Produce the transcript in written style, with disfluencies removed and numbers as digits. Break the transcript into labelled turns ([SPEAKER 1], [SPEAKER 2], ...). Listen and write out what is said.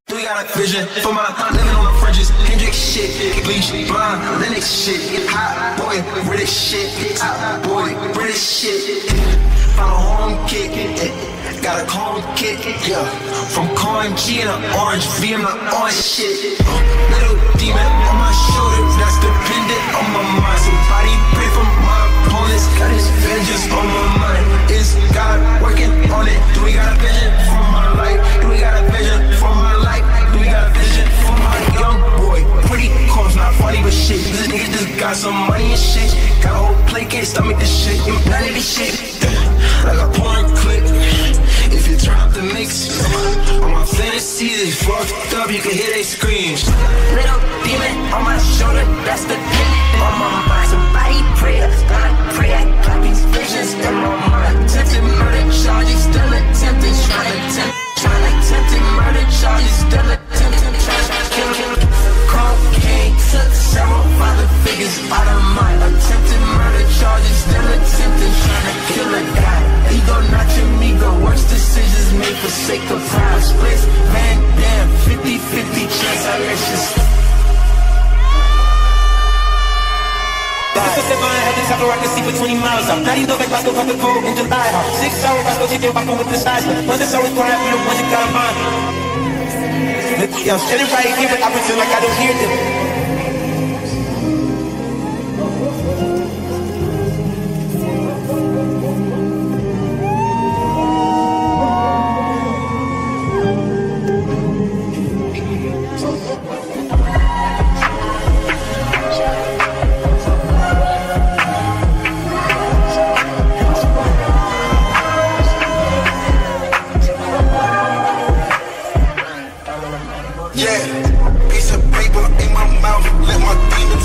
[SPEAKER 1] We got a vision for my living on the fringes. Hendrix shit, bleach, blind, Linux shit, hot boy, British shit, top boy, British shit. Found a home kick, got a clone kick, yeah. From corn G and an orange V and the orange shit. Little demon on my shoulder, that's dependent on my mind. Somebody pray for my opponents, got his vengeance on my mind. Is God working on it? Do we got a vision for my life? Do we got a vision for my life? Do we got a vision for my young boy? Pretty close, not funny but shit. This nigga just got some money and shit. Got a whole plate, can't stomach this shit. Implanted this shit like a porn clip. If you turn up the mix on my fantasy, they fucked up, you can hear they screams. Little demon on my shoulder, that's the demon on my mind. Somebody pray, gonna pray, I got these visions in my mind. Attempted murder charges, still attempting, trying to attempted murder charges, still attempting, trying to kill him. Cocaine took several father figures out of mine. Attempted murder charges, still attempting, trying to kill a guy. Ego not your amigo, worst decisions made for sake of pride. Splits, Van Dam, 50-50 chance I let you. Had this apple I can see for 20 miles. I'm not even like Roscoe got the cold in July. 6 hours Roscoe chicken walking with the size. Once it's always quiet, we the ones that got mine. I'm standing right here, but I pretend like I don't hear them.
[SPEAKER 2] Yeah, piece of paper in my mouth, let my demon